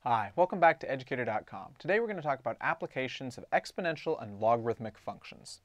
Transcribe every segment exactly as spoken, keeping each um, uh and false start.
Hi, welcome back to educator dot com. Today we're going to talk about applications of exponential and logarithmic functions.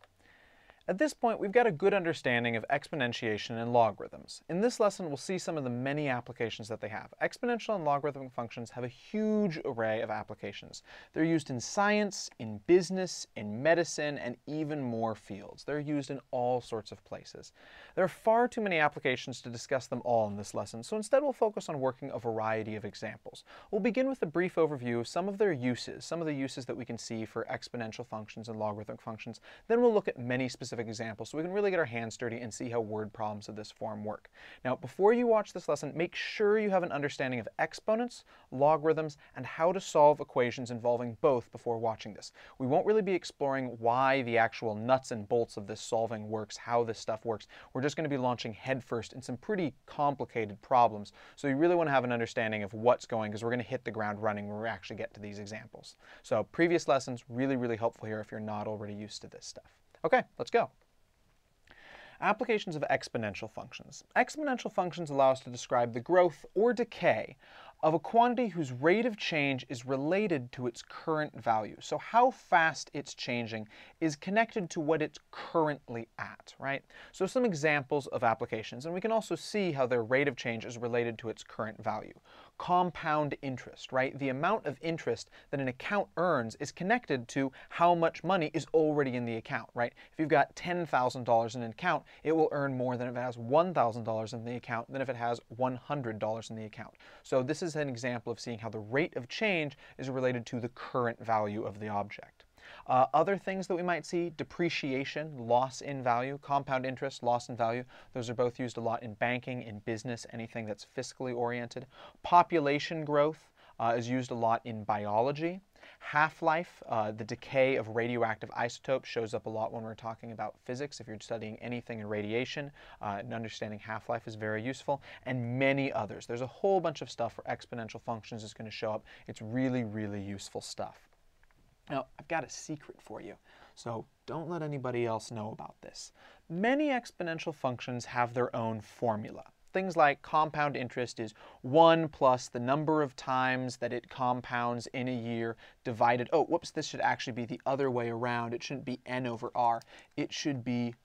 At this point, we've got a good understanding of exponentiation and logarithms. In this lesson, we'll see some of the many applications that they have. Exponential and logarithmic functions have a huge array of applications. They're used in science, in business, in medicine, and even more fields. They're used in all sorts of places. There are far too many applications to discuss them all in this lesson, so instead we'll focus on working a variety of examples. We'll begin with a brief overview of some of their uses, some of the uses that we can see for exponential functions and logarithmic functions. Then we'll look at many specific examples so we can really get our hands dirty and see how word problems of this form work. Now, before you watch this lesson, make sure you have an understanding of exponents, logarithms, and how to solve equations involving both before watching this. We won't really be exploring why the actual nuts and bolts of this solving works, how this stuff works. We're just going to be launching headfirst in some pretty complicated problems, so you really want to have an understanding of what's going, because we're going to hit the ground running when we actually get to these examples. So previous lessons, really, really helpful here if you're not already used to this stuff. Okay, let's go. Applications of exponential functions. Exponential functions allow us to describe the growth or decay of a quantity whose rate of change is related to its current value. So how fast it's changing is connected to what it's currently at, right? So some examples of applications, and we can also see how their rate of change is related to its current value. Compound interest, right? The amount of interest that an account earns is connected to how much money is already in the account, right? If you've got ten thousand dollars in an account, it will earn more than if it has one thousand dollars in the account than if it has one hundred dollars in the account. So this is an example of seeing how the rate of change is related to the current value of the object. Uh, other things that we might see, depreciation, loss in value, compound interest, loss in value. Those are both used a lot in banking, in business, anything that's fiscally oriented. Population growth uh, is used a lot in biology. Half-life, uh, the decay of radioactive isotopes, shows up a lot when we're talking about physics. If you're studying anything in radiation, uh, and understanding half-life is very useful, and many others. There's a whole bunch of stuff where exponential functions is going to show up. It's really, really useful stuff. Now, I've got a secret for you, so don't let anybody else know about this. Many exponential functions have their own formula. Things like compound interest is one plus the number of times that it compounds in a year divided, oh, whoops, this should actually be the other way around. It shouldn't be n over r. It should be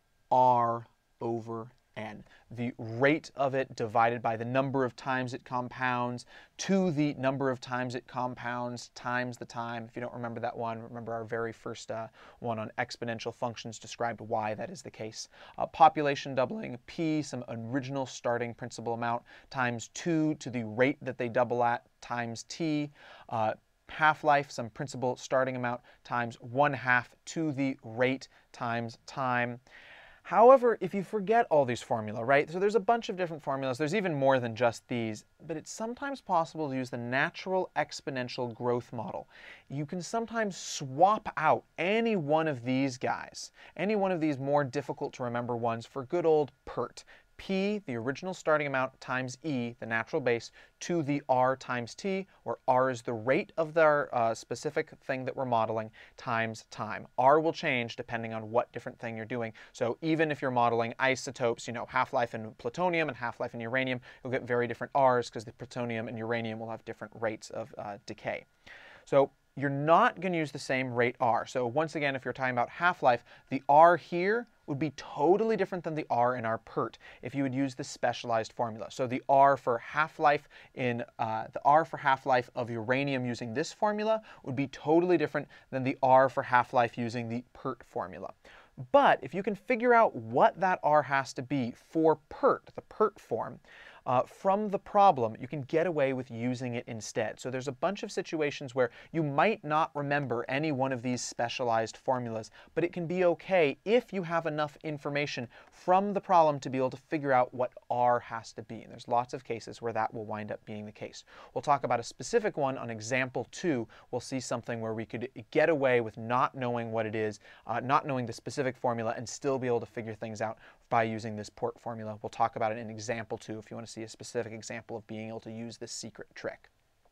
r over n. The rate of it divided by the number of times it compounds to the number of times it compounds times the time. If you don't remember that one, remember our very first uh, one on exponential functions described why that is the case. Uh, population doubling, p, some original starting principal amount, times two to the rate that they double at, times t. Uh, half-life, some principal starting amount, times one half to the rate times time. However, if you forget all these formula, right, so there's a bunch of different formulas, there's even more than just these, but it's sometimes possible to use the natural exponential growth model. You can sometimes swap out any one of these guys, any one of these more difficult to remember ones for good old PERT. P, the original starting amount, times E, the natural base, to the R times T, where R is the rate of the uh, specific thing that we're modeling, times time. R will change depending on what different thing you're doing. So even if you're modeling isotopes, you know, half-life in plutonium and half-life in uranium, you'll get very different R's because the plutonium and uranium will have different rates of uh, decay. So you're not going to use the same rate R. So once again, if you're talking about half-life, the R here would be totally different than the R in our PERT if you would use the specialized formula. So the R for half-life in uh, the R for half-life of uranium using this formula would be totally different than the R for half-life using the PERT formula. But if you can figure out what that R has to be for PERT, the PERT form, Uh, from the problem, you can get away with using it instead. So there's a bunch of situations where you might not remember any one of these specialized formulas, but it can be okay if you have enough information from the problem to be able to figure out what R has to be. And there's lots of cases where that will wind up being the case. We'll talk about a specific one on example two. We'll see something where we could get away with not knowing what it is, uh, not knowing the specific formula, and still be able to figure things out by using this PERT formula. We'll talk about it in example two if you want to see a specific example of being able to use this secret trick.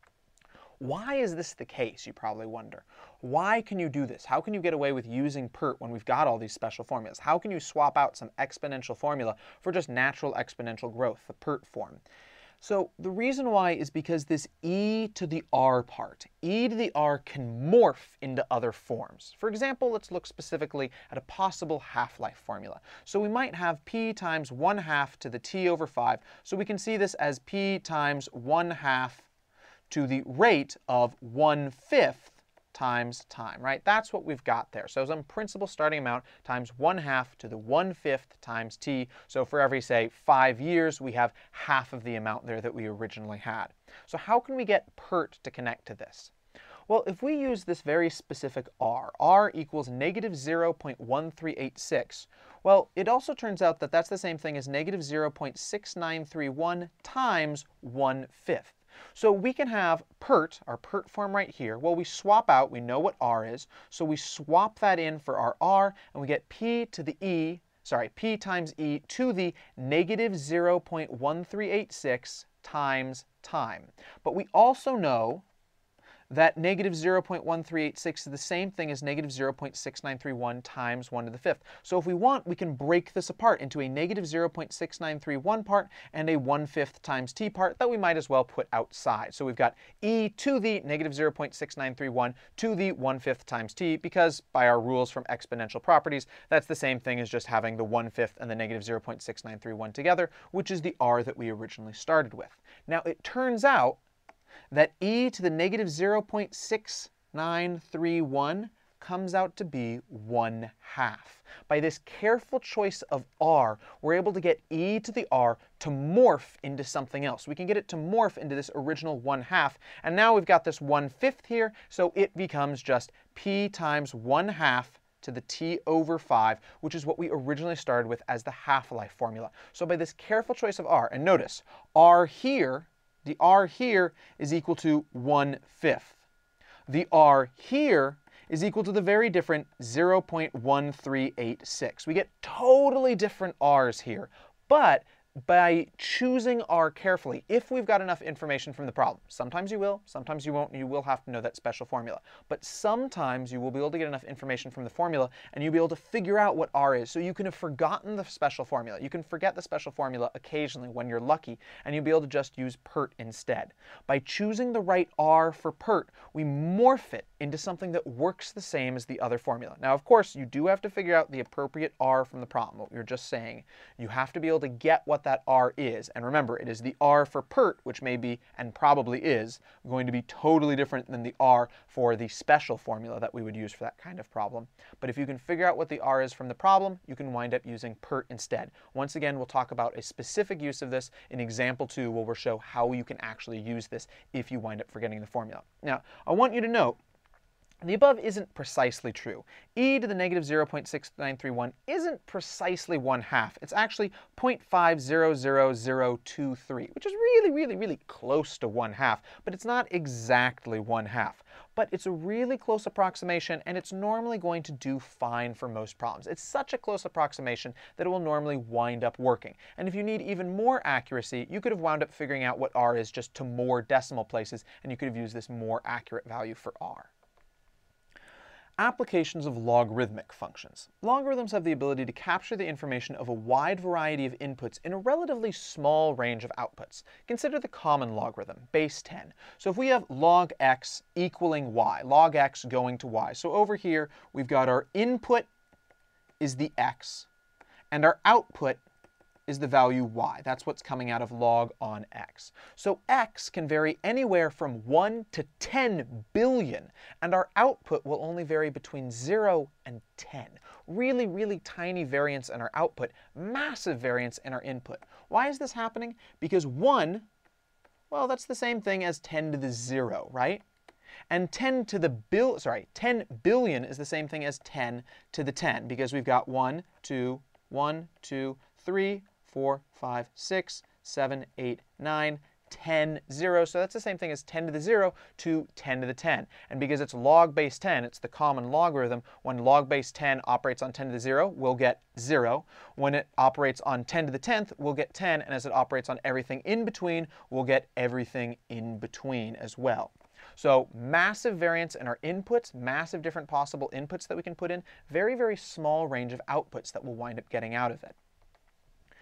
Why is this the case, you probably wonder? Why can you do this? How can you get away with using PERT when we've got all these special formulas? How can you swap out some exponential formula for just natural exponential growth, the PERT form? So the reason why is because this e to the r part, e to the r can morph into other forms. For example, let's look specifically at a possible half-life formula. So we might have p times one half to the t over five. So we can see this as p times one half to the rate of one fifth times time, right? That's what we've got there. So some principal starting amount times one half to the one fifth times t. So for every, say, five years, we have half of the amount there that we originally had. So how can we get PERT to connect to this? Well, if we use this very specific r, r equals negative zero point one three eight six, well, it also turns out that that's the same thing as negative zero point six nine three one times one fifth. So we can have PERT, our PERT form right here. Well, we swap out, we know what r is, so we swap that in for our r, and we get p to the e, sorry, p times e to the negative zero point one three eight six times time. But we also know that negative zero point one three eight six is the same thing as negative zero point six nine three one times one to the fifth. So if we want, we can break this apart into a negative zero point six nine three one part and a one fifth times t part that we might as well put outside. So we've got e to the negative zero point six nine three one to the one fifth times t, because by our rules from exponential properties, that's the same thing as just having the one fifth and the negative zero point six nine three one together, which is the r that we originally started with. Now it turns out that e to the negative zero point six nine three one comes out to be one half. By this careful choice of r, we're able to get e to the r to morph into something else. We can get it to morph into this original one half, and now we've got this one fifth here, so it becomes just p times one half to the t over five, which is what we originally started with as the half-life formula. So by this careful choice of r, and notice, r here, the r here is equal to one fifth. The r here is equal to the very different zero point one three eight six. We get totally different r's here, but by choosing r carefully, if we've got enough information from the problem, sometimes you will, sometimes you won't, and you will have to know that special formula. But sometimes you will be able to get enough information from the formula and you'll be able to figure out what r is. So you can have forgotten the special formula. You can forget the special formula occasionally when you're lucky, and you'll be able to just use PERT instead. By choosing the right r for PERT, we morph it into something that works the same as the other formula. Now, of course, you do have to figure out the appropriate r from the problem, what we were just saying. You have to be able to get what that r is. And remember, it is the r for PERT, which may be, and probably is, going to be totally different than the r for the special formula that we would use for that kind of problem. But if you can figure out what the r is from the problem, you can wind up using PERT instead. Once again, we'll talk about a specific use of this in example two, where we'll show how you can actually use this if you wind up forgetting the formula. Now, I want you to note, the above isn't precisely true. E to the negative zero point six nine three one isn't precisely one half. It's actually zero point five zero zero zero two three, which is really, really, really close to one half, but it's not exactly one half. But it's a really close approximation, and it's normally going to do fine for most problems. It's such a close approximation that it will normally wind up working. And if you need even more accuracy, you could have wound up figuring out what r is just to more decimal places, and you could have used this more accurate value for r. Applications of logarithmic functions. Logarithms have the ability to capture the information of a wide variety of inputs in a relatively small range of outputs. Consider the common logarithm, base ten. So if we have log x equaling y, log x going to y. So over here, we've got our input is the x, and our output is the value y. That's what's coming out of log on x. So x can vary anywhere from one to ten billion, and our output will only vary between zero and ten. Really, really tiny variance in our output, massive variance in our input. Why is this happening? Because one, well, that's the same thing as ten to the zero, right? And ten to the bill, sorry, ten billion is the same thing as ten to the ten, because we've got one, two, one, two, three, four, five, six, seven, eight, nine, ten, zero. So that's the same thing as ten to the zero to ten to the ten. And because it's log base ten, it's the common logarithm, when log base ten operates on ten to the zero, we'll get zero. When it operates on ten to the tenth, we'll get ten. And as it operates on everything in between, we'll get everything in between as well. So massive variance in our inputs, massive different possible inputs that we can put in, very, very small range of outputs that we'll wind up getting out of it.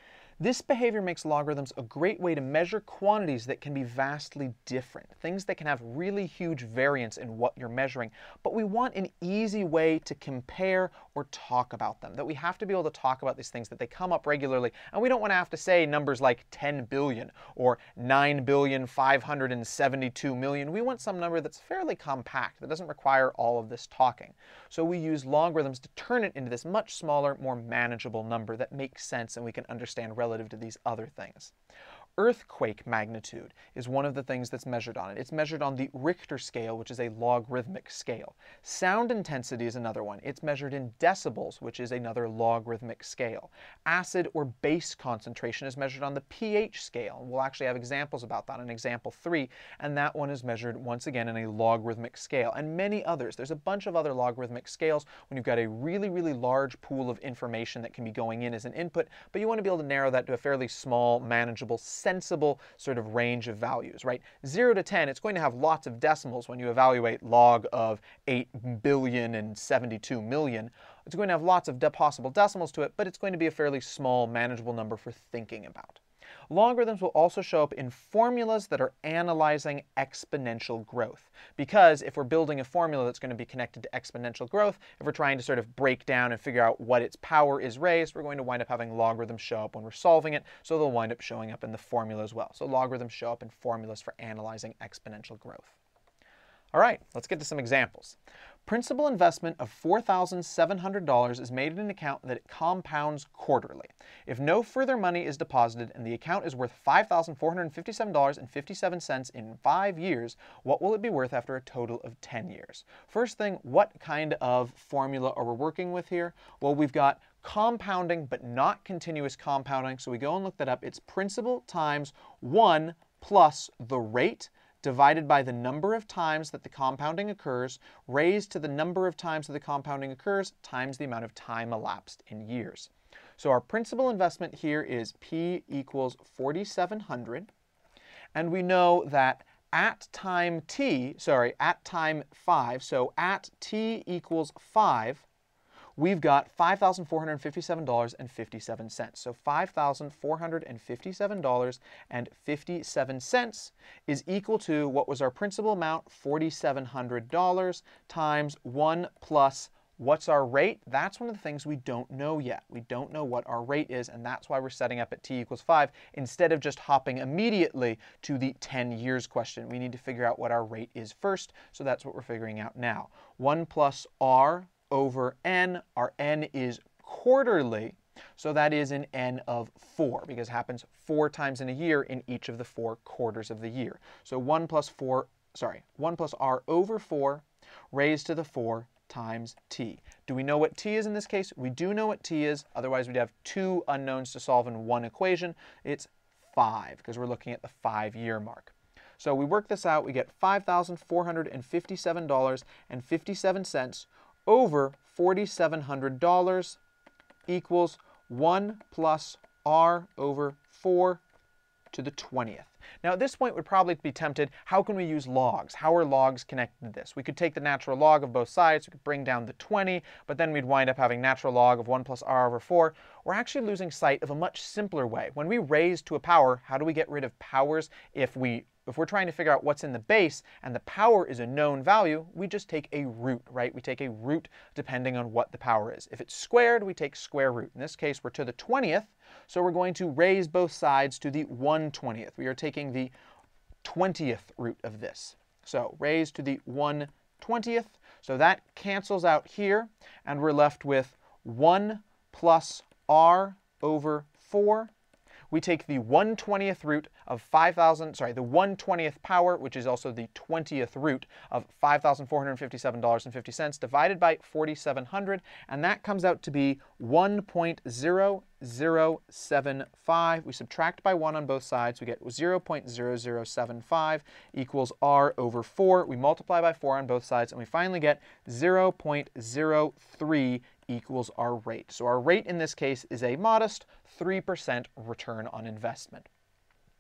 This behavior makes logarithms a great way to measure quantities that can be vastly different, things that can have really huge variance in what you're measuring, but we want an easy way to compare or talk about them, that we have to be able to talk about these things, that they come up regularly, and we don't want to have to say numbers like ten billion or nine billion five hundred seventy-two million. We want some number that's fairly compact, that doesn't require all of this talking. So we use logarithms to turn it into this much smaller, more manageable number that makes sense and we can understand relative to these other things. Earthquake magnitude is one of the things that's measured on it. It's measured on the Richter scale, which is a logarithmic scale. Sound intensity is another one. It's measured in decibels, which is another logarithmic scale. Acid or base concentration is measured on the pH scale. And we'll actually have examples about that in example three, and that one is measured once again in a logarithmic scale, and many others. There's a bunch of other logarithmic scales when you've got a really, really large pool of information that can be going in as an input, but you want to be able to narrow that to a fairly small, manageable, sensible sort of range of values, right? zero to ten, it's going to have lots of decimals when you evaluate log of eight billion and seventy-two million. It's going to have lots of de possible decimals to it, but it's going to be a fairly small, manageable number for thinking about. Logarithms will also show up in formulas that are analyzing exponential growth. Because if we're building a formula that's going to be connected to exponential growth, if we're trying to sort of break down and figure out what its power is raised, we're going to wind up having logarithms show up when we're solving it, so they'll wind up showing up in the formula as well. So logarithms show up in formulas for analyzing exponential growth. All right, let's get to some examples. Principal investment of four thousand seven hundred dollars is made in an account that it compounds quarterly. If no further money is deposited and the account is worth five thousand four hundred fifty-seven dollars and fifty-seven cents in five years, what will it be worth after a total of ten years? First thing, what kind of formula are we working with here? Well, we've got compounding but not continuous compounding, so we go and look that up. It's principal times one plus the rate divided by the number of times that the compounding occurs, raised to the number of times that the compounding occurs, times the amount of time elapsed in years. So our principal investment here is P equals forty-seven hundred, and we know that at time t, sorry, at time five, so at t equals five, we've got five thousand four hundred fifty-seven dollars and fifty-seven cents. So five thousand four hundred fifty-seven dollars and fifty-seven cents is equal to what was our principal amount, forty-seven hundred dollars, times one plus what's our rate? That's one of the things we don't know yet. We don't know what our rate is, and that's why we're setting up at t equals five instead of just hopping immediately to the ten years question. We need to figure out what our rate is first, so that's what we're figuring out now. one plus r over n. Our n is quarterly, so that is an n of four, because it happens four times in a year in each of the four quarters of the year. So one plus four, sorry, one plus r over four raised to the four times t. Do we know what t is in this case? We do know what t is, otherwise we'd have two unknowns to solve in one equation. It's five, because we're looking at the five-year mark. So we work this out, we get five thousand four hundred fifty-seven dollars and fifty-seven cents over forty-seven hundred dollars equals one plus r over four to the twentieth. Now at this point we'd probably be tempted, how can we use logs? How are logs connected to this? We could take the natural log of both sides, we could bring down the twenty, but then we'd wind up having natural log of one plus r over four. We're actually losing sight of a much simpler way. When we raise to a power, how do we get rid of powers? If we If we're trying to figure out what's in the base and the power is a known value, we just take a root, right? We take a root depending on what the power is. If it's squared, we take square root. In this case, we're to the twentieth, so we're going to raise both sides to the one twentieth. We are taking the twentieth root of this. So raised to the one twentieth, so that cancels out here, and we're left with one plus r over four. We take the one twentieth root of five thousand, sorry, the one twentieth power, which is also the twentieth root of five thousand four hundred fifty-seven dollars and fifty cents, divided by forty-seven hundred, and that comes out to be one point zero zero seven five. We subtract by one on both sides, we get zero point zero zero seven five equals r over four. We multiply by four on both sides, and we finally get zero point zero three equals our rate. So our rate in this case is a modest three percent return on investment.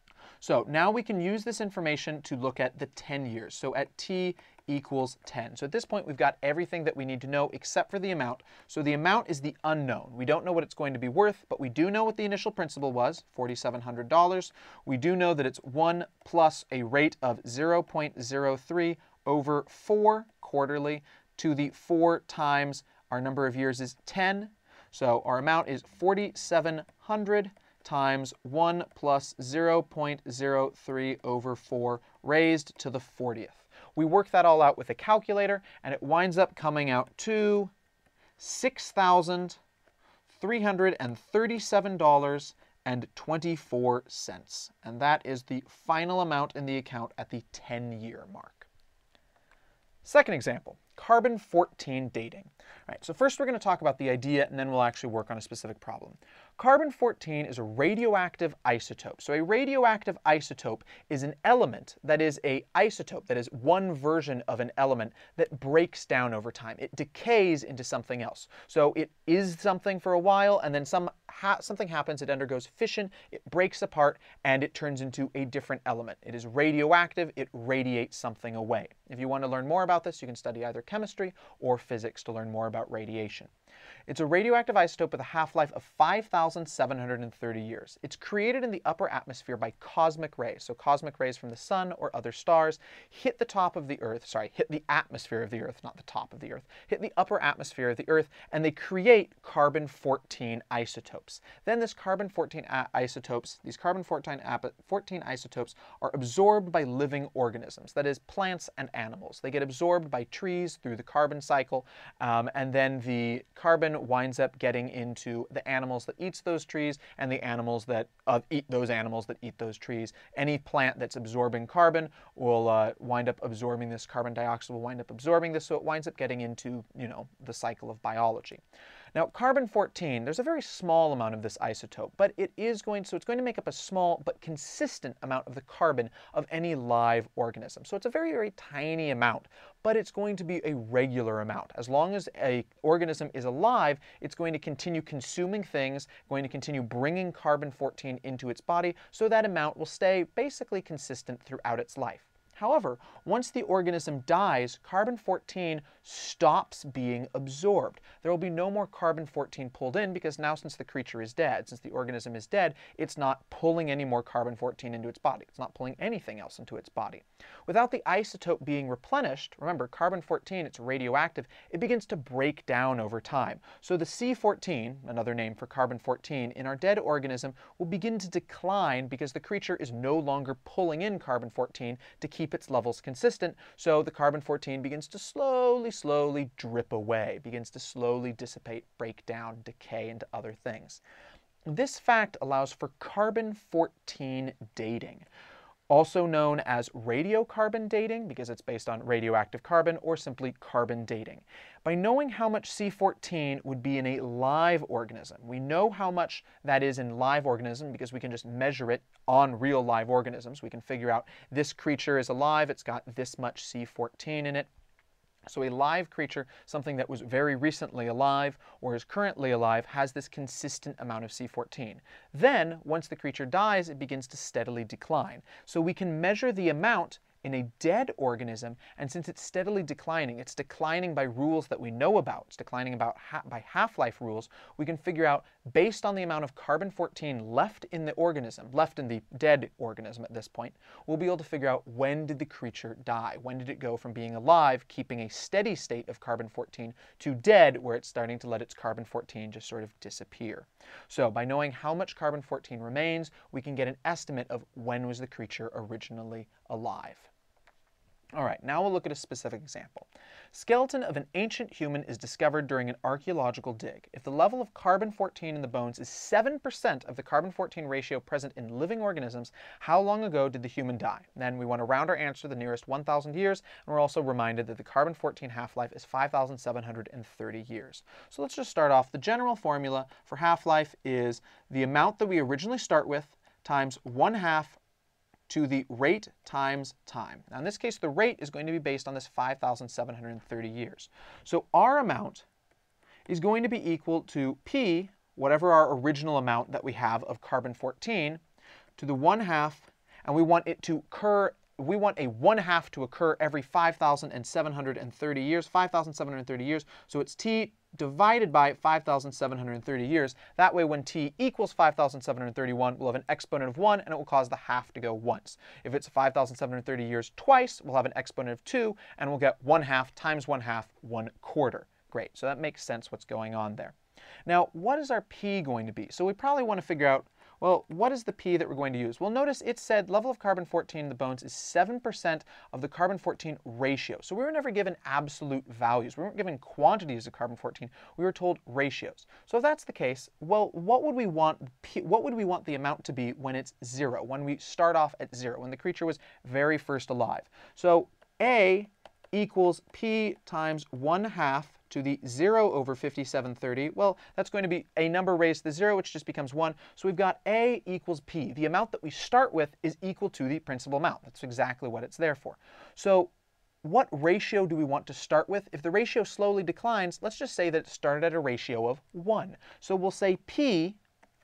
So now we can use this information to look at the ten years. So at t equals ten. So at this point, we've got everything that we need to know except for the amount. So the amount is the unknown. We don't know what it's going to be worth, but we do know what the initial principal was, four thousand seven hundred dollars. We do know that it's one plus a rate of zero point zero three over four quarterly to the four times our number of years is ten. So our amount is four thousand seven hundred times one plus zero point zero three over four raised to the fortieth. We work that all out with a calculator, and it winds up coming out to six thousand three hundred thirty-seven dollars and twenty-four cents. And that is the final amount in the account at the ten-year mark. Second example, carbon fourteen dating. All right, so first we're going to talk about the idea, and then we'll actually work on a specific problem. Carbon fourteen is a radioactive isotope. So a radioactive isotope is an element that is an isotope, that is one version of an element that breaks down over time. It decays into something else. So it is something for a while, and then some ha something happens, it undergoes fission, it breaks apart, and it turns into a different element. It is radioactive, it radiates something away. If you want to learn more about this, you can study either chemistry or physics to learn more about radiation. It's a radioactive isotope with a half-life of five thousand seven hundred thirty years. It's created in the upper atmosphere by cosmic rays. So cosmic rays from the sun or other stars hit the top of the Earth, sorry, hit the atmosphere of the Earth, not the top of the Earth, hit the upper atmosphere of the Earth, and they create carbon fourteen isotopes. Then this carbon fourteen isotopes, these carbon fourteen, fourteen isotopes are absorbed by living organisms, that is plants and animals. They get absorbed by trees through the carbon cycle, um, and then the carbon winds up getting into the animals that eats those trees and the animals that uh, eat those animals that eat those trees. Any plant that's absorbing carbon will uh, wind up absorbing this. Carbon dioxide will wind up absorbing this, so it winds up getting into, you know, the cycle of biology. Now, carbon fourteen, there's a very small amount of this isotope, but it is going, so it's going to make up a small but consistent amount of the carbon of any live organism. So it's a very, very tiny amount, but it's going to be a regular amount. As long as an organism is alive, it's going to continue consuming things, going to continue bringing carbon fourteen into its body, so that amount will stay basically consistent throughout its life. However, once the organism dies, carbon fourteen stops being absorbed. There will be no more carbon fourteen pulled in because now, since the creature is dead, since the organism is dead, it's not pulling any more carbon fourteen into its body. It's not pulling anything else into its body. Without the isotope being replenished, remember, carbon fourteen, it's radioactive, it begins to break down over time. So the C fourteen, another name for carbon fourteen, in our dead organism will begin to decline because the creature is no longer pulling in carbon fourteen to keep its levels consistent, so the carbon fourteen begins to slowly, slowly drip away, begins to slowly dissipate, break down, decay into other things. This fact allows for carbon fourteen dating, also known as radiocarbon dating because it's based on radioactive carbon, or simply carbon dating. By knowing how much C fourteen would be in a live organism, we know how much that is in live organism because we can just measure it on real live organisms. We can figure out this creature is alive, it's got this much C fourteen in it. So a live creature, something that was very recently alive or is currently alive, has this consistent amount of C fourteen. Then, once the creature dies, it begins to steadily decline. So we can measure the amount in a dead organism, and since it's steadily declining, it's declining by rules that we know about, it's declining about ha by half-life rules, we can figure out, based on the amount of carbon fourteen left in the organism, left in the dead organism at this point, we'll be able to figure out when did the creature die, when did it go from being alive, keeping a steady state of carbon fourteen, to dead, where it's starting to let its carbon fourteen just sort of disappear. So by knowing how much carbon fourteen remains, we can get an estimate of when was the creature originally alive. All right, now we'll look at a specific example. Skeleton of an ancient human is discovered during an archaeological dig. If the level of carbon fourteen in the bones is seven percent of the carbon fourteen ratio present in living organisms, how long ago did the human die? Then we want to round our answer to the nearest one thousand years, and we're also reminded that the carbon fourteen half-life is five thousand seven hundred thirty years. So let's just start off. The general formula for half-life is the amount that we originally start with times one half to the rate times time. Now in this case, the rate is going to be based on this five thousand seven hundred thirty years. So our amount is going to be equal to P, whatever our original amount that we have of carbon fourteen, to the one half, and we want it to occur, we want a one half to occur every five thousand seven hundred thirty years, five thousand seven hundred thirty years, so it's t divided by five thousand seven hundred thirty years. That way, when t equals five thousand seven hundred thirty-one, we'll have an exponent of one, and it will cause the half to go once. If it's five thousand seven hundred thirty years twice, we'll have an exponent of two, and we'll get one half times one half, one quarter. Great, so that makes sense what's going on there. Now, what is our p going to be? So we probably want to figure out, well, what is the p that we're going to use? Well, notice it said level of carbon fourteen in the bones is seven percent of the carbon fourteen ratio. So we were never given absolute values. We weren't given quantities of carbon fourteen. We were told ratios. So if that's the case, well, what would we want p, what would we want the amount to be when it's zero, when we start off at zero, when the creature was very first alive? So A equals p times one half to the zero over fifty-seven thirty. Well, that's going to be a number raised to the zero, which just becomes one. So we've got A equals P. The amount that we start with is equal to the principal amount. That's exactly what it's there for. So what ratio do we want to start with? If the ratio slowly declines, let's just say that it started at a ratio of one. So we'll say P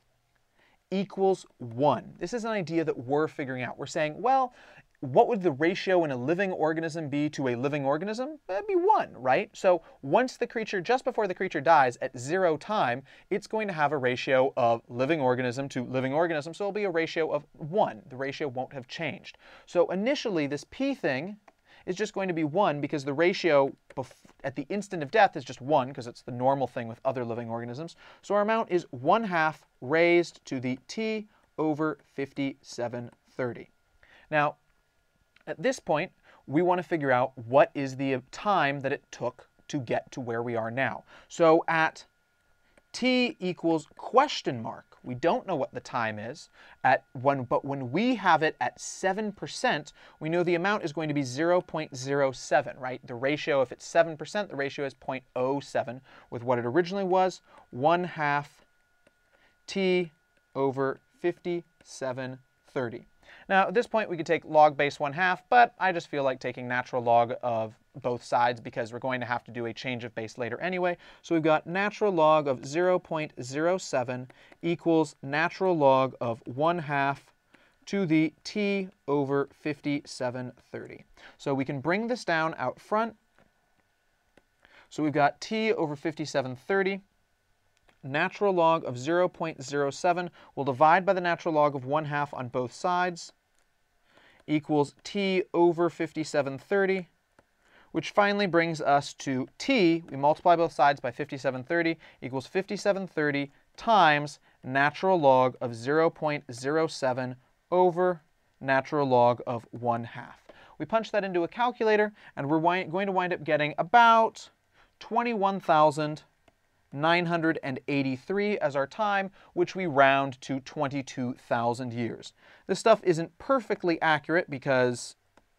equals one. This is an idea that we're figuring out. We're saying, well, what would the ratio in a living organism be to a living organism? That'd be one, right? So once the creature, just before the creature dies at zero time, it's going to have a ratio of living organism to living organism, so it'll be a ratio of one. The ratio won't have changed. So initially, this P thing is just going to be one because the ratio at the instant of death is just one because it's the normal thing with other living organisms. So our amount is one half raised to the t over fifty-seven thirty. Now, at this point, we want to figure out what is the time that it took to get to where we are now. So at t equals question mark, we don't know what the time is, at one, but when we have it at seven percent, we know the amount is going to be zero point zero seven, right? The ratio, if it's seven percent, the ratio is zero point zero seven with what it originally was, one half t over fifty-seven thirty. Now, at this point, we could take log base one half, but I just feel like taking natural log of both sides because we're going to have to do a change of base later anyway. So we've got natural log of zero point zero seven equals natural log of one half to the t over fifty-seven thirty. So we can bring this down out front. So we've got t over fifty-seven thirty. Natural log of zero point zero seven will divide by the natural log of one half on both sides equals t over fifty-seven thirty, which finally brings us to t. We multiply both sides by fifty-seven thirty equals fifty-seven thirty times natural log of zero point zero seven over natural log of one half. We punch that into a calculator, and we're going to wind up getting about twenty-one thousand nine hundred eighty-three as our time, which we round to twenty-two thousand years. This stuff isn't perfectly accurate because,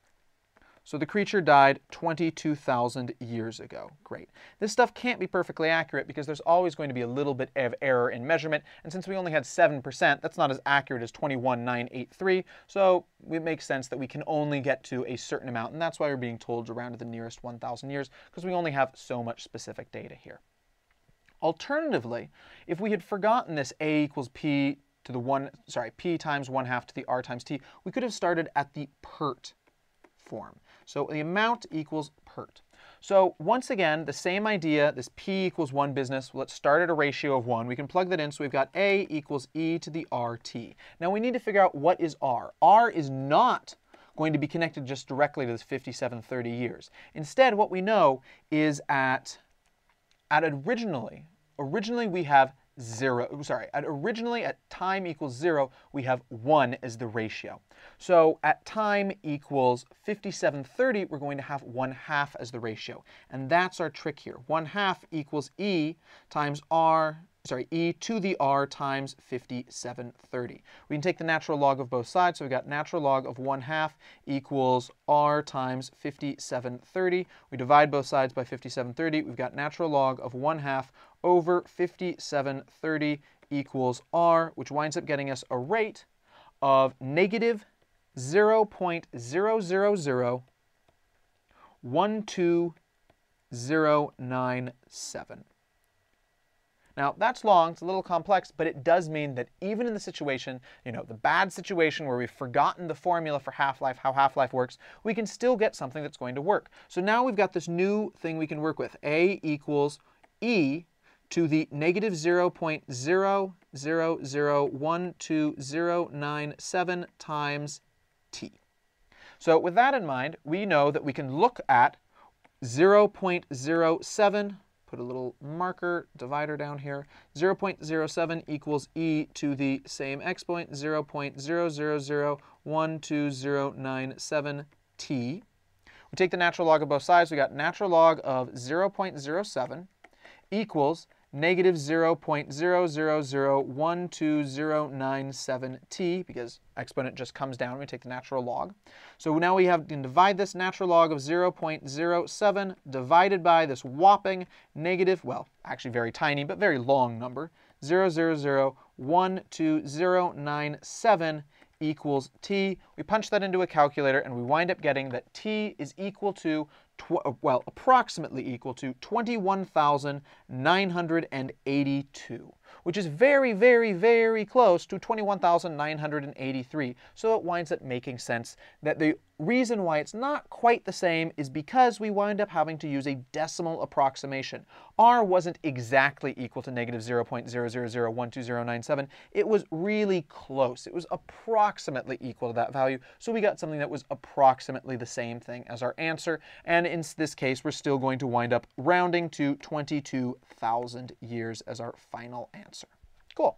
so the creature died twenty-two thousand years ago. Great. This stuff can't be perfectly accurate because there's always going to be a little bit of error in measurement, and since we only had seven percent, that's not as accurate as twenty-one thousand nine hundred eighty-three, so it makes sense that we can only get to a certain amount, and that's why we're being told to round to the nearest one thousand years, because we only have so much specific data here. Alternatively, if we had forgotten this a equals p to the one, sorry, p times one half to the r times t, we could have started at the pert form. So the amount equals pert. So once again, the same idea, this p equals one business. Let's start at a ratio of one. We can plug that in, so we've got a equals e to the rt. Now we need to figure out what is r. R is not going to be connected just directly to this fifty-seven thirty years. Instead, what we know is at At originally, originally we have zero, sorry, at originally at time equals zero, we have one as the ratio. So at time equals fifty-seven thirty, we're going to have one half as the ratio. And that's our trick here. one half equals e times r, sorry, e to the r times fifty-seven thirty. We can take the natural log of both sides, so we've got natural log of one half equals r times fifty-seven thirty. We divide both sides by fifty-seven thirty. We've got natural log of one half over fifty-seven thirty equals r, which winds up getting us a rate of negative zero point zero zero zero one two zero nine seven. Now, that's long, it's a little complex, but it does mean that even in the situation, you know, the bad situation where we've forgotten the formula for half-life, how half-life works, we can still get something that's going to work. So now we've got this new thing we can work with. A equals e to the negative zero point zero zero zero one two zero nine seven times t. So with that in mind, we know that we can look at zero point zero seven, put a little marker divider down here, zero point zero seven equals e to the same exponent, zero point zero zero zero one two zero nine seven t. We take the natural log of both sides. We got natural log of zero point zero seven equals negative zero point zero zero zero one two zero nine seven t, because exponent just comes down when we take the natural log. So now we have to divide this natural log of zero point zero seven divided by this whopping negative, well, actually very tiny, but very long number, zero point zero zero one two zero nine seven equals t. We punch that into a calculator, and we wind up getting that t is equal to, well, approximately equal to twenty-one thousand nine hundred eighty-two, which is very, very, very close to twenty-one thousand nine hundred eighty-three. So it winds up making sense that the reason why it's not quite the same is because we wind up having to use a decimal approximation. R wasn't exactly equal to negative zero point zero zero zero one two zero nine seven. It was really close. It was approximately equal to that value. So we got something that was approximately the same thing as our answer. And in this case, we're still going to wind up rounding to twenty-two thousand years as our final answer. Cool.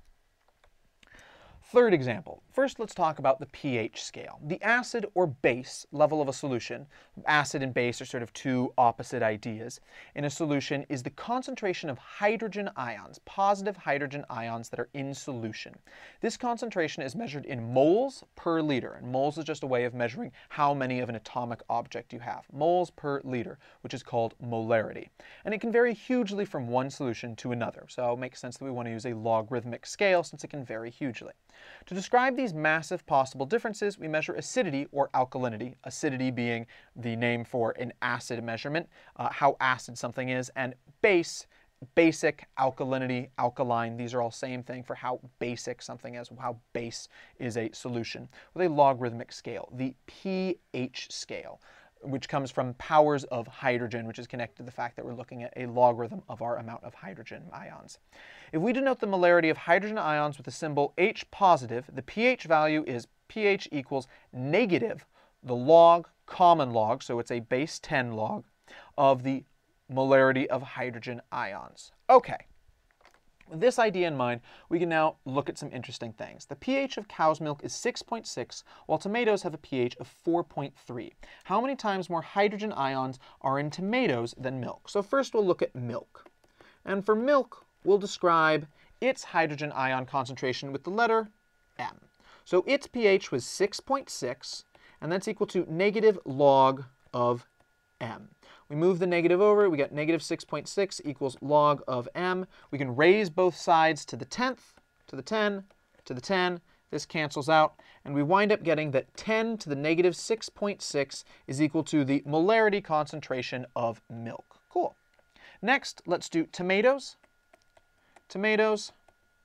Third example. First, let's talk about the pH scale. The acid or base level of a solution, acid and base are sort of two opposite ideas, in a solution is the concentration of hydrogen ions, positive hydrogen ions that are in solution. This concentration is measured in moles per liter, and moles is just a way of measuring how many of an atomic object you have. Moles per liter, which is called molarity. And it can vary hugely from one solution to another, so it makes sense that we want to use a logarithmic scale since it can vary hugely. To describe these massive possible differences, we measure acidity or alkalinity, acidity being the name for an acid measurement, uh, how acid something is, and base, basic, alkalinity, alkaline, these are all same thing for how basic something is, how base is a solution, with a logarithmic scale, the pH scale, which comes from powers of hydrogen, which is connected to the fact that we're looking at a logarithm of our amount of hydrogen ions. If we denote the molarity of hydrogen ions with the symbol H positive, the pH value is pH equals negative the log, common log, so it's a base ten log, of the molarity of hydrogen ions. Okay. With this idea in mind, we can now look at some interesting things. The pH of cow's milk is six point six, while tomatoes have a pH of four point three. How many times more hydrogen ions are in tomatoes than milk? So first we'll look at milk. And for milk, we'll describe its hydrogen ion concentration with the letter M. So its pH was six point six, and that's equal to negative log of M. We move the negative over, we get negative six point six equals log of M. We can raise both sides to the tenth, to the ten, to the ten. This cancels out, and we wind up getting that ten to the negative six point six is equal to the molarity concentration of milk. Cool. Next, let's do tomatoes. Tomatoes,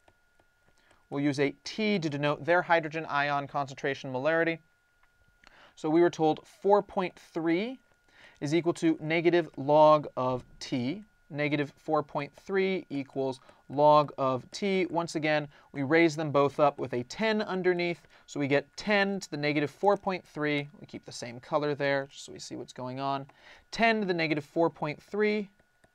we'll use a T to denote their hydrogen ion concentration molarity. So we were told four point three is equal to negative log of T. Negative four point three equals log of T. Once again, we raise them both up with a ten underneath, so we get ten to the negative four point three. We keep the same color there, just so we see what's going on. ten to the negative four point three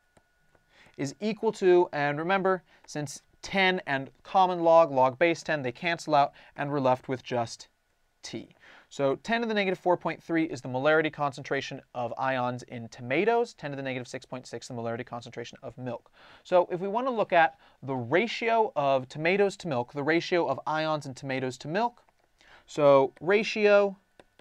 is equal to, and remember, since ten and common log, log base ten, they cancel out, and we're left with just T. So ten to the negative four point three is the molarity concentration of ions in tomatoes, ten to the negative six point six the molarity concentration of milk. So if we want to look at the ratio of tomatoes to milk, the ratio of ions in tomatoes to milk, so ratio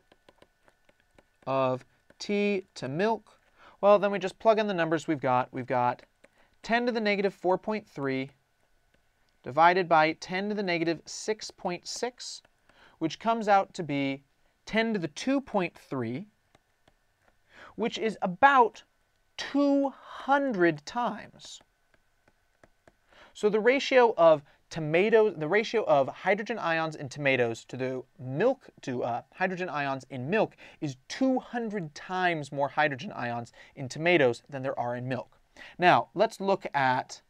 of T to milk, well, then we just plug in the numbers we've got. We've got ten to the negative four point three divided by ten to the negative six point six, which comes out to be ten to the two point three, which is about two hundred times. So the ratio of tomatoes, the ratio of hydrogen ions in tomatoes to the milk to uh, hydrogen ions in milk is two hundred times more hydrogen ions in tomatoes than there are in milk. Now let's look at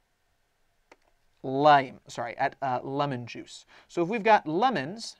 lime, sorry, at uh, lemon juice. So if we've got lemons,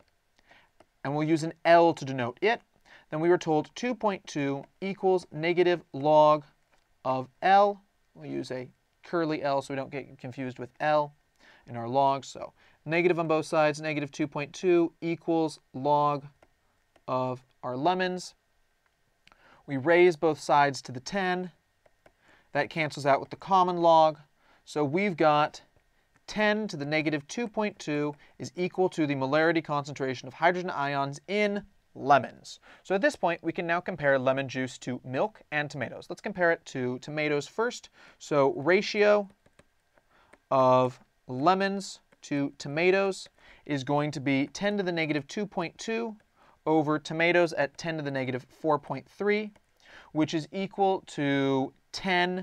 and we'll use an L to denote it, then we were told two point two equals negative log of L. We'll use a curly L so we don't get confused with L in our logs. So negative on both sides, negative two point two equals log of our lemons. We raise both sides to the ten. That cancels out with the common log. So we've got ten to the negative two point two is equal to the molarity concentration of hydrogen ions in lemons. So at this point, we can now compare lemon juice to milk and tomatoes. Let's compare it to tomatoes first. So ratio of lemons to tomatoes is going to be ten to the negative two point two over tomatoes at ten to the negative four point three, which is equal to ten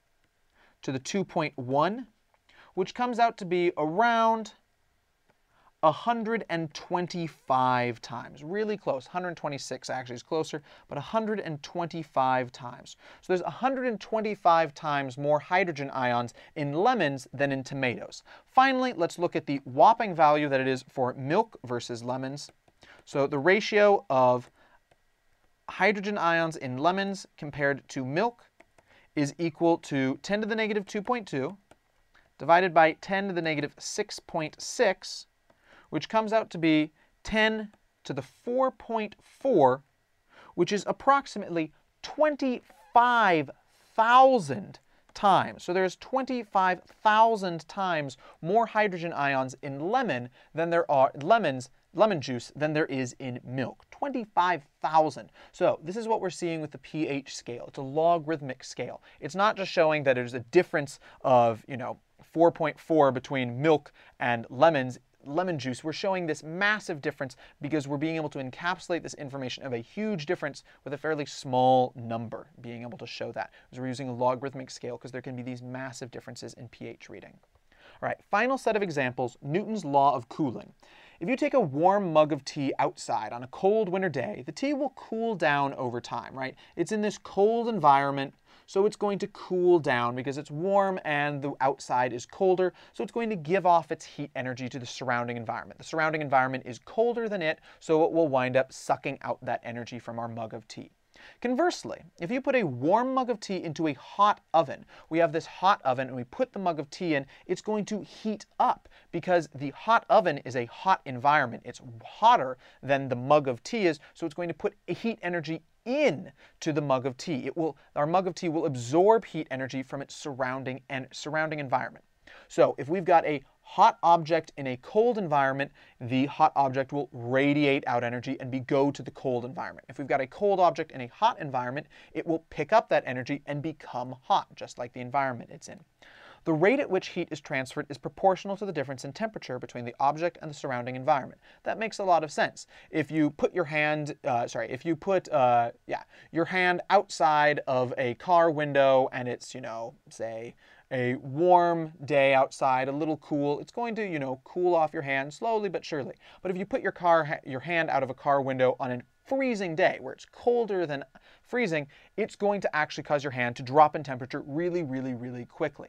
to the two point one, which comes out to be around one hundred twenty-five times. Really close. one hundred twenty-six actually is closer, but one hundred twenty-five times. So there's one hundred twenty-five times more hydrogen ions in lemons than in tomatoes. Finally, let's look at the whopping value that it is for milk versus lemons. So the ratio of hydrogen ions in lemons compared to milk is equal to ten to the negative two point two divided by ten to the negative six point six, which comes out to be ten to the four point four, which is approximately twenty-five thousand times. So there's twenty-five thousand times more hydrogen ions in lemon than there are lemons, lemon juice than there is in milk. twenty-five thousand. So this is what we're seeing with the pH scale. It's a logarithmic scale. It's not just showing that there's a difference of, you know, four point four between milk and lemons, lemon juice. We're showing this massive difference because we're being able to encapsulate this information of a huge difference with a fairly small number, being able to show that. Because we're using a logarithmic scale because there can be these massive differences in pH reading. All right, final set of examples, Newton's law of cooling. If you take a warm mug of tea outside on a cold winter day, the tea will cool down over time, right? It's in this cold environment, so it's going to cool down because it's warm and the outside is colder, so it's going to give off its heat energy to the surrounding environment. The surrounding environment is colder than it, so it will wind up sucking out that energy from our mug of tea. Conversely, if you put a warm mug of tea into a hot oven, we have this hot oven and we put the mug of tea in, it's going to heat up because the hot oven is a hot environment. It's hotter than the mug of tea is, so it's going to put heat energy in to the mug of tea. It will, our mug of tea will absorb heat energy from its surrounding and surrounding environment. So if we've got a hot object in a cold environment, the hot object will radiate out energy and be go to the cold environment. If we've got a cold object in a hot environment, it will pick up that energy and become hot, just like the environment it's in. The rate at which heat is transferred is proportional to the difference in temperature between the object and the surrounding environment. That makes a lot of sense. If you put your hand, uh, sorry, if you put, uh, yeah, your hand outside of a car window and it's, you know, say, a warm day outside, a little cool, it's going to, you know, cool off your hand slowly but surely. But if you put your car, your hand out of a car window on a freezing day where it's colder than freezing, it's going to actually cause your hand to drop in temperature really, really, really quickly.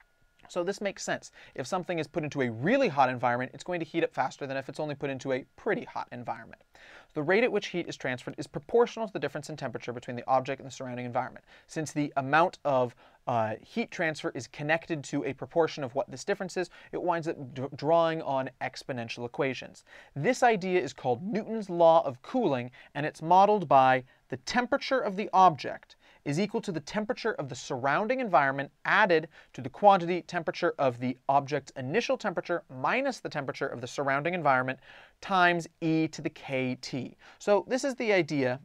So this makes sense. If something is put into a really hot environment, it's going to heat up faster than if it's only put into a pretty hot environment. The rate at which heat is transferred is proportional to the difference in temperature between the object and the surrounding environment. Since the amount of uh, heat transfer is connected to a proportion of what this difference is, it winds up drawing on exponential equations. This idea is called Newton's law of cooling, and it's modeled by the temperature of the object is equal to the temperature of the surrounding environment added to the quantity temperature of the object's initial temperature minus the temperature of the surrounding environment times e to the kt. So this is the idea.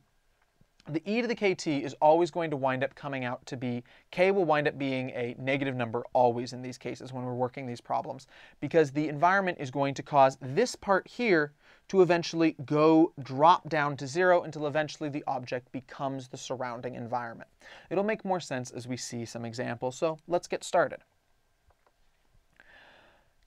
The e to the kt is always going to wind up coming out to be, k will wind up being a negative number always in these cases when we're working these problems, because the environment is going to cause this part here to eventually go drop down to zero until eventually the object becomes the surrounding environment. It'll make more sense as we see some examples, so let's get started.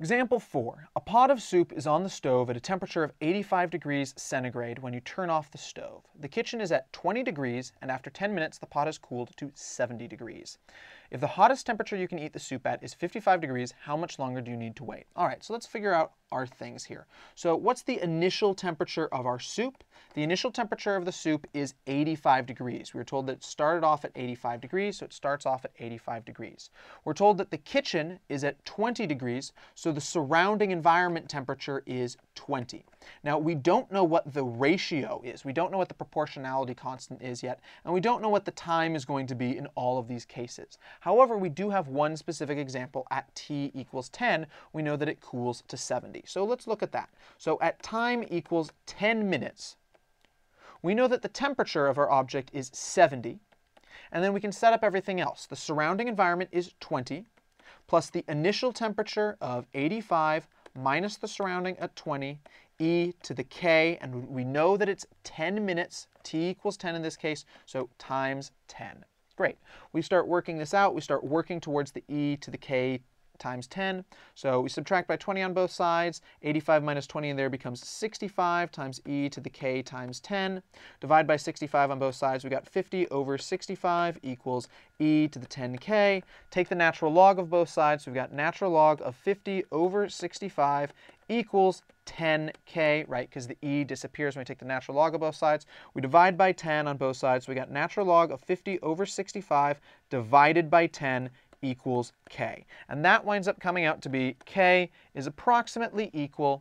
Example four. A pot of soup is on the stove at a temperature of eighty-five degrees centigrade when you turn off the stove. The kitchen is at twenty degrees, and after ten minutes the pot has cooled to seventy degrees. If the hottest temperature you can eat the soup at is fifty-five degrees, how much longer do you need to wait? All right, so let's figure out our things here. So what's the initial temperature of our soup? The initial temperature of the soup is eighty-five degrees. We were told that it started off at eighty-five degrees, so it starts off at eighty-five degrees. We're told that the kitchen is at twenty degrees, so the surrounding environment temperature is twenty. Now, we don't know what the ratio is. We don't know what the proportionality constant is yet, and we don't know what the time is going to be in all of these cases. However, we do have one specific example at t equals ten. We know that it cools to seventy. So let's look at that. So at time equals ten minutes, we know that the temperature of our object is seventy, and then we can set up everything else. The surrounding environment is twenty, plus the initial temperature of eighty-five minus the surrounding at twenty, e to the k, and we know that it's ten minutes, t equals ten in this case, so times ten. Great. We start working this out. We start working towards the e to the k times ten. So we subtract by twenty on both sides. eighty-five minus twenty in there becomes sixty-five times e to the k times ten. Divide by sixty-five on both sides. We got fifty over sixty-five equals e to the ten k. Take the natural log of both sides. So we've got natural log of fifty over sixty-five equals ten k, right? Because the e disappears when we take the natural log of both sides. We divide by ten on both sides. So we got natural log of fifty over sixty-five divided by ten equals k. And that winds up coming out to be k is approximately equal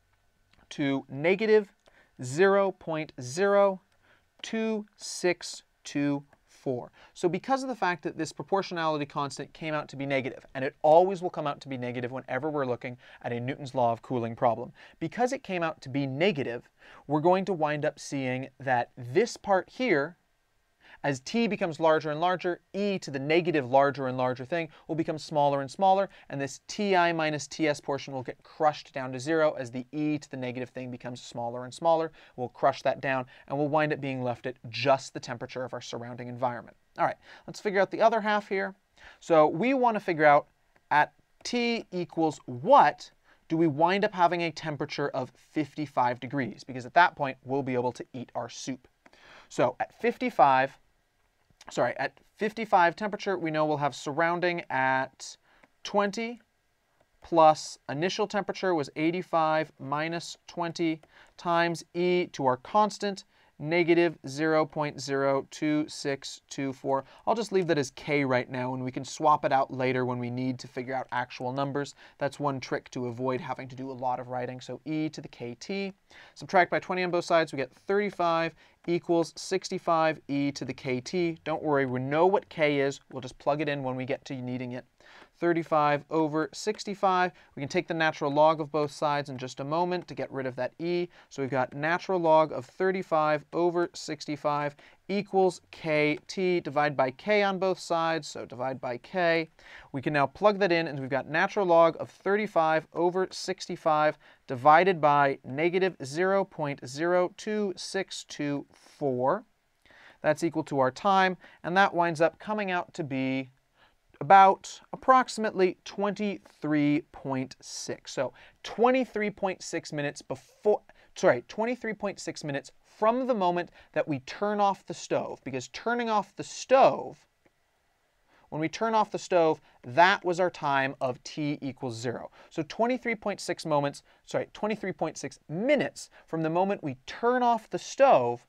to negative zero point zero two six two four. So because of the fact that this proportionality constant came out to be negative, and it always will come out to be negative whenever we're looking at a Newton's law of cooling problem, because it came out to be negative, we're going to wind up seeing that this part here, as t becomes larger and larger, e to the negative larger and larger thing will become smaller and smaller, and this ti minus ts portion will get crushed down to zero as the e to the negative thing becomes smaller and smaller. We'll crush that down, and we'll wind up being left at just the temperature of our surrounding environment. All right, let's figure out the other half here. So we want to figure out at t equals what do we wind up having a temperature of fifty-five degrees, because at that point we'll be able to eat our soup. So at fifty-five, sorry, at fifty-five temperature, we know we'll have surrounding at twenty plus initial temperature was eighty-five minus twenty times e to our constant, negative zero point zero two six two four. I'll just leave that as k right now, and we can swap it out later when we need to figure out actual numbers. That's one trick to avoid having to do a lot of writing. So e to the kt. Subtract by twenty on both sides, we get thirty-five equals sixty-five e to the kt. Don't worry, we know what k is. We'll just plug it in when we get to needing it. thirty-five over sixty-five. We can take the natural log of both sides in just a moment to get rid of that e. So we've got natural log of thirty-five over sixty-five equals kt. Divide by k on both sides, so divide by k. We can now plug that in, and we've got natural log of thirty-five over sixty-five divided by negative zero point zero two six two four. That's equal to our time, and that winds up coming out to be about approximately twenty-three point six. So twenty-three point six minutes before, sorry, twenty-three point six minutes from the moment that we turn off the stove, because turning off the stove, when we turn off the stove, that was our time of t equals zero. So twenty-three point six moments, sorry, twenty-three point six minutes from the moment we turn off the stove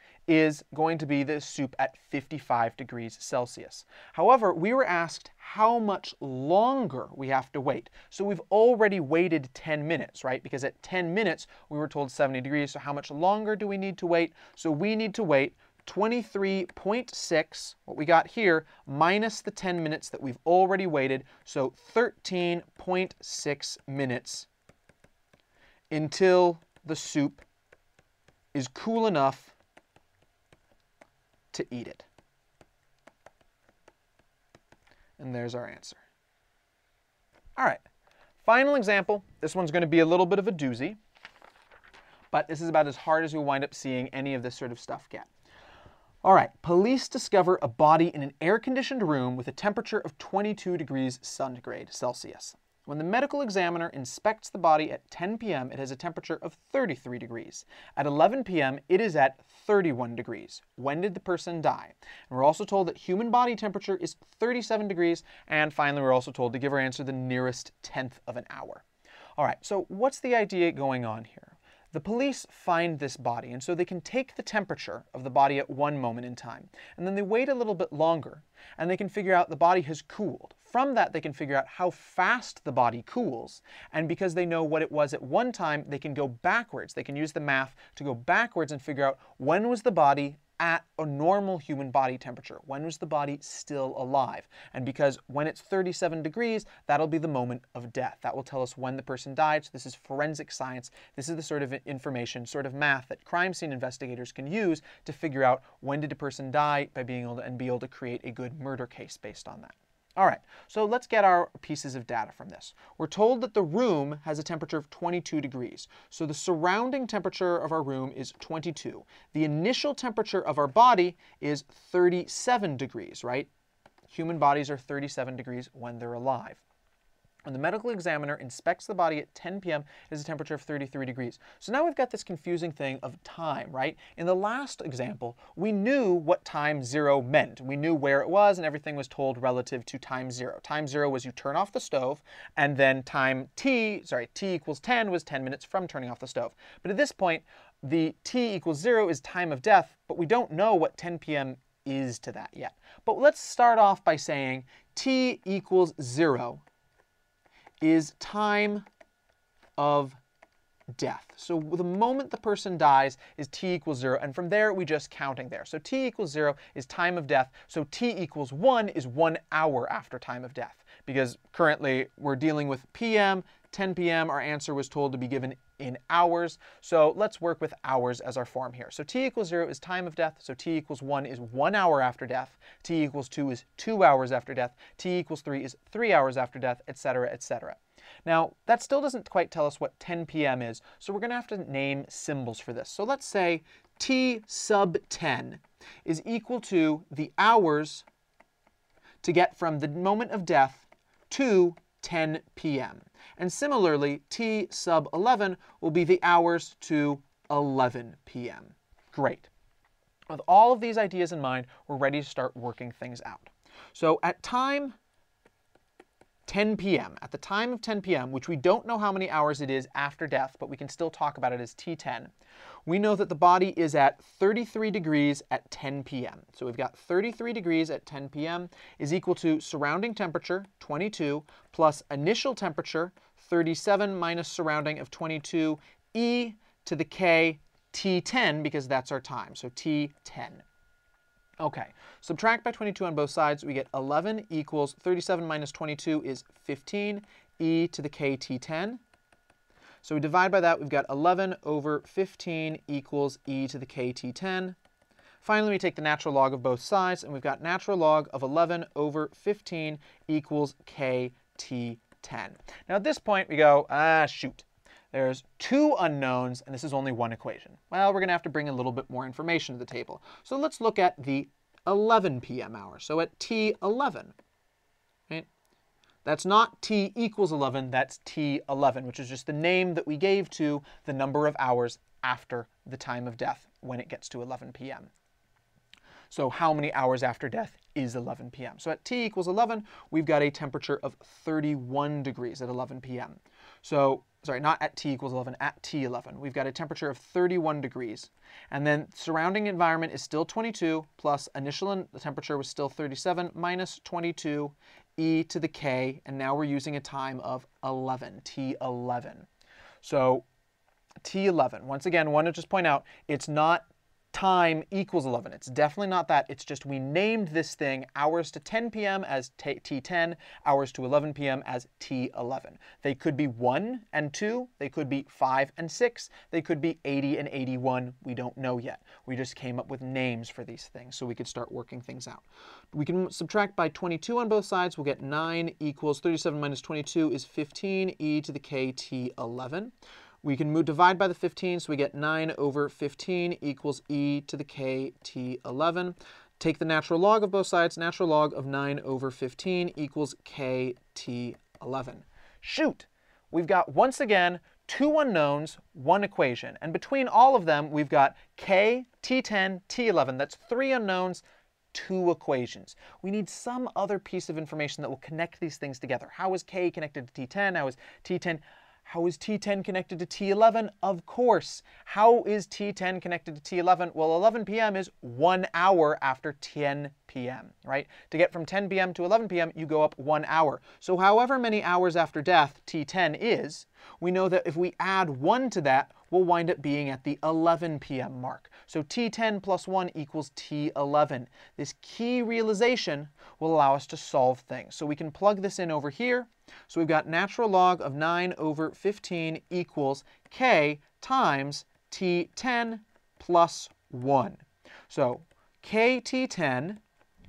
is going to be the soup at fifty-five degrees Celsius. However, we were asked how much longer we have to wait. So we've already waited ten minutes, right? Because at ten minutes, we were told seventy degrees. So how much longer do we need to wait? So we need to wait twenty-three point six, what we got here, minus the ten minutes that we've already waited. So thirteen point six minutes until the soup is cool enough to eat it. And there's our answer. All right, final example. This one's going to be a little bit of a doozy, but this is about as hard as you'll wind up seeing any of this sort of stuff get. All right, police discover a body in an air-conditioned room with a temperature of twenty-two degrees centigrade Celsius. When the medical examiner inspects the body at ten p m, it has a temperature of thirty-three degrees. At eleven p m, it is at thirty-one degrees. When did the person die? And we're also told that human body temperature is thirty-seven degrees. And finally, we're also told to give our answer the nearest tenth of an hour. All right, so what's the idea going on here? The police find this body, and so they can take the temperature of the body at one moment in time, and then they wait a little bit longer, and they can figure out the body has cooled. From that, they can figure out how fast the body cools, and because they know what it was at one time, they can go backwards. They can use the math to go backwards and figure out when was the body at a normal human body temperature. When was the body still alive? And because when it's thirty-seven degrees, that'll be the moment of death. That will tell us when the person died. So this is forensic science. This is the sort of information, sort of math that crime scene investigators can use to figure out when did a person die by being able to, and be able to create a good murder case based on that. All right, so let's get our pieces of data from this. We're told that the room has a temperature of twenty-two degrees. So the surrounding temperature of our room is twenty-two. The initial temperature of our body is thirty-seven degrees, right? Human bodies are thirty-seven degrees when they're alive. When the medical examiner inspects the body at ten p m, it has a temperature of thirty-three degrees. So now we've got this confusing thing of time, right? In the last example, we knew what time zero meant. We knew where it was, and everything was told relative to time zero. Time zero was you turn off the stove, and then time t, sorry, t equals ten was ten minutes from turning off the stove. But at this point, the t equals zero is time of death, but we don't know what ten p m is to that yet. But let's start off by saying t equals zero is time of death. So the moment the person dies is t equals zero, and from there we just counting there. So t equals zero is time of death, so t equals one is one hour after time of death. Because currently we're dealing with p m, ten p m, our answer was told to be given in hours, so let's work with hours as our form here. So t equals zero is time of death, so t equals one is one hour after death, t equals two is two hours after death, t equals three is three hours after death, et cetera, et cetera. Now, that still doesn't quite tell us what ten p m is, so we're going to have to name symbols for this. So let's say t sub ten is equal to the hours to get from the moment of death to ten p m And similarly, t sub eleven will be the hours to eleven p m Great. With all of these ideas in mind, we're ready to start working things out. So at time ten p m, at the time of ten p m, which we don't know how many hours it is after death, but we can still talk about it as t ten, we know that the body is at thirty-three degrees at ten p m So we've got thirty-three degrees at ten p m is equal to surrounding temperature, twenty-two, plus initial temperature, thirty-seven minus surrounding of twenty-two, e to the k t ten, because that's our time, so t ten. Okay, subtract by twenty-two on both sides, we get eleven equals thirty-seven minus twenty-two is fifteen, e to the k t ten. So we divide by that, we've got eleven over fifteen equals e to the k t ten. Finally, we take the natural log of both sides, and we've got natural log of eleven over fifteen equals k t ten. Now at this point, we go, ah, shoot. There's two unknowns, and this is only one equation. Well, we're going to have to bring a little bit more information to the table. So let's look at the eleven p m hour. So at t eleven, right? That's not t equals eleven, that's t eleven, which is just the name that we gave to the number of hours after the time of death when it gets to eleven p m So how many hours after death is eleven p m? So at t equals eleven, we've got a temperature of thirty-one degrees at eleven p m So, sorry, not at t equals eleven, at t eleven. We've got a temperature of thirty-one degrees. And then surrounding environment is still twenty-two, plus initial temperature was still thirty-seven, minus twenty-two, e to the k, and now we're using a time of eleven, t eleven. So t eleven, once again, want to just point out, it's not time equals eleven. It's definitely not that. It's just we named this thing hours to ten p m as t ten, hours to eleven p m as t eleven. They could be one and two. They could be five and six. They could be eighty and eighty-one. We don't know yet. We just came up with names for these things so we could start working things out. We can subtract by twenty-two on both sides. We'll get nine equals thirty-seven minus twenty-two is fifteen, e to the k t eleven. We can move, divide by the fifteen, so we get nine over fifteen equals e to the k t eleven. Take the natural log of both sides. Natural log of nine over fifteen equals k t eleven. Shoot! We've got, once again, two unknowns, one equation. And between all of them, we've got k, t ten, t eleven. That's three unknowns, two equations. We need some other piece of information that will connect these things together. How is k connected to t ten? How is t ten... How is t ten connected to t eleven? Of course. How is t ten connected to t eleven? Well, eleven p m is one hour after ten p m, right? To get from ten p m to eleven p m, you go up one hour. So however many hours after death t ten is, we know that if we add one to that, we'll wind up being at the eleven p m mark. So t ten plus one equals t eleven. This key realization will allow us to solve things. So we can plug this in over here. So we've got natural log of nine over fifteen equals k times t ten plus one. So k t ten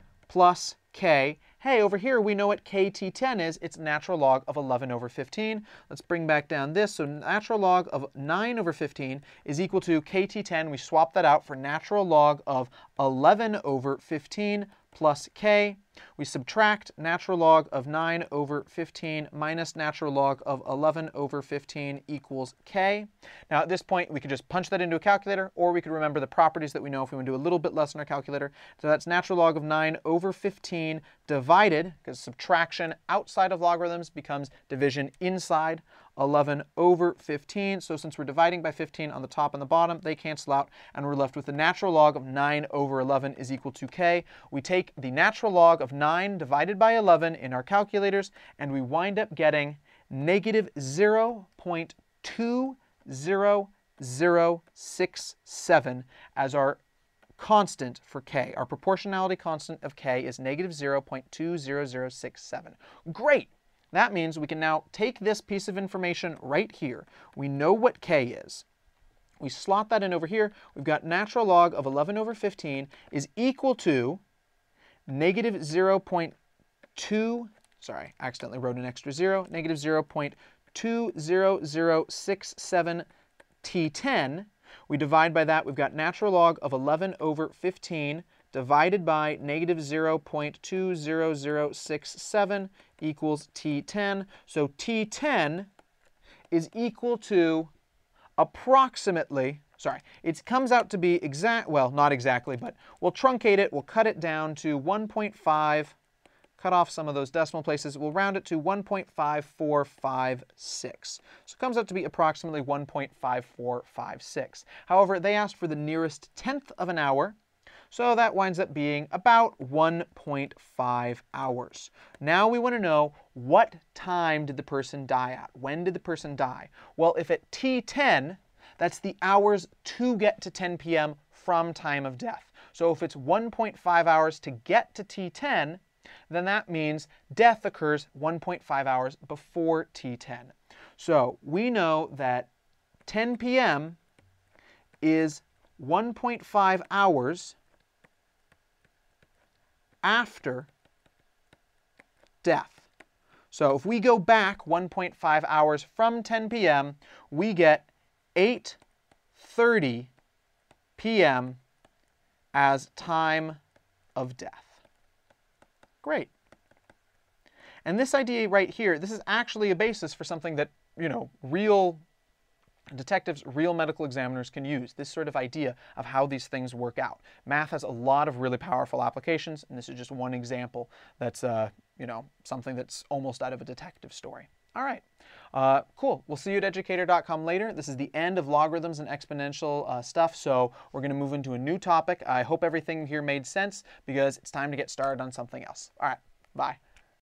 plus k. Hey, over here we know what k t ten is. It's natural log of eleven over fifteen. Let's bring back down this. So natural log of nine over fifteen is equal to k t ten. We swap that out for natural log of eleven over fifteen plus k. We subtract natural log of nine over fifteen minus natural log of eleven over fifteen equals k. Now at this point, we could just punch that into a calculator, or we could remember the properties that we know if we want to do a little bit less in our calculator. So that's natural log of nine over fifteen divided, because subtraction outside of logarithms becomes division inside, eleven over fifteen. So since we're dividing by fifteen on the top and the bottom, they cancel out, and we're left with the natural log of nine over eleven is equal to k. We take the natural log of nine divided by eleven in our calculators, and we wind up getting negative zero point two zero zero six seven as our constant for k. Our proportionality constant of k is negative zero point two zero zero six seven. Great! That means we can now take this piece of information right here. We know what k is. We slot that in over here. We've got natural log of eleven over fifteen is equal to negative zero point two, sorry, I accidentally wrote an extra zero, negative zero point two zero zero six seven t ten. We divide by that. We've got natural log of eleven over fifteen divided by negative zero point two zero zero six seven equals t ten. So t ten is equal to approximately, sorry, it comes out to be exact, well, not exactly, but we'll truncate it, we'll cut it down to one point five, cut off some of those decimal places, we'll round it to one point five four five six. So it comes out to be approximately one point five four five six. However, they asked for the nearest tenth of an hour, so that winds up being about one point five hours. Now we want to know, what time did the person die at? When did the person die? Well, if at t ten, that's the hours to get to ten p m from time of death. So if it's one point five hours to get to t ten, then that means death occurs one point five hours before t ten. So we know that ten p m is one point five hours after death. So if we go back one point five hours from ten p m, we get eight thirty p m as time of death. Great. And this idea right here, this is actually a basis for something that, you know, real detectives, real medical examiners can use, this sort of idea of how these things work out. Math has a lot of really powerful applications, and this is just one example that's, uh, you know, something that's almost out of a detective story. All right, uh, cool. We'll see you at educator dot com later. This is the end of logarithms and exponential uh, stuff, so we're going to move into a new topic. I hope everything here made sense, because it's time to get started on something else. All right, bye.